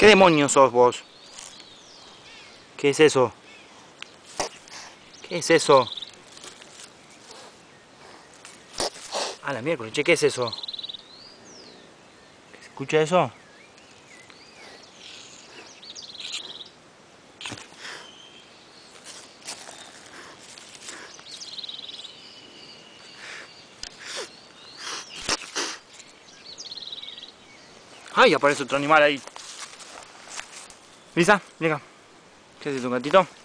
¿Qué demonios sos vos? ¿Qué es eso? ¿Qué es eso? A la miércoles, che, ¿qué es eso? ¿Se escucha eso? ¡Ay! Aparece otro animal ahí. Lisa, venga. ¿Qué es eso, un gatito?